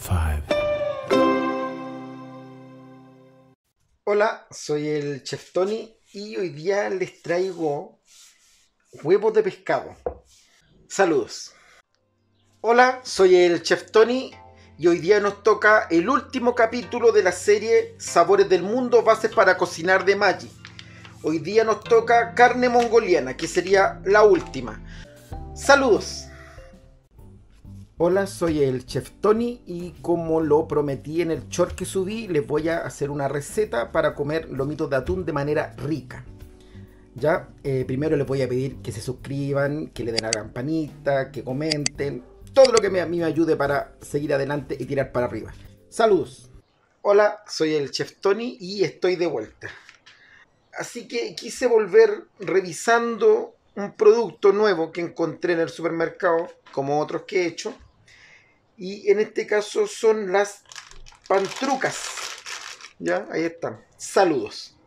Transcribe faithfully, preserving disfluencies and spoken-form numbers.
five. Hola, soy el Chef Tony y hoy día les traigo huevos de pescado. Saludos. Hola, soy el Chef Tony y hoy día nos toca el último capítulo de la serie Sabores del Mundo, bases para cocinar de Maggi. Hoy día nos toca carne mongoliana, que sería la última. Saludos. Hola, soy el Chef Tony y como lo prometí en el short que subí, les voy a hacer una receta para comer lomitos de atún de manera rica. Ya, eh, primero les voy a pedir que se suscriban, que le den a la campanita, que comenten, todo lo que me, a mí me ayude para seguir adelante y tirar para arriba. Saludos. Hola, soy el Chef Tony y estoy de vuelta. Así que quise volver revisando un producto nuevo que encontré en el supermercado, como otros que he hecho. Y en este caso son las pantrucas. Ya, ahí están. Saludos.